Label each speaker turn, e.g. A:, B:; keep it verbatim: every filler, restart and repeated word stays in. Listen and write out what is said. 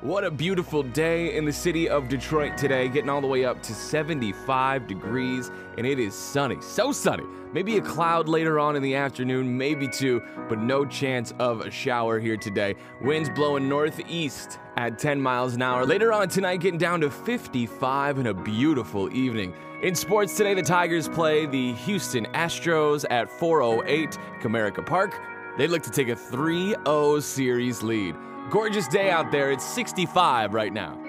A: What a beautiful day in the city of Detroit today, getting all the way up to seventy-five degrees, and it is sunny, so sunny. Maybe a cloud later on in the afternoon, maybe two, but no chance of a shower here today. Winds blowing northeast at ten miles an hour. Later on tonight, getting down to fifty-five and a beautiful evening. In sports today, the Tigers play the Houston Astros at four oh eight Comerica Park. They look to take a three oh series lead. Gorgeous day out there. It's sixty-five right now.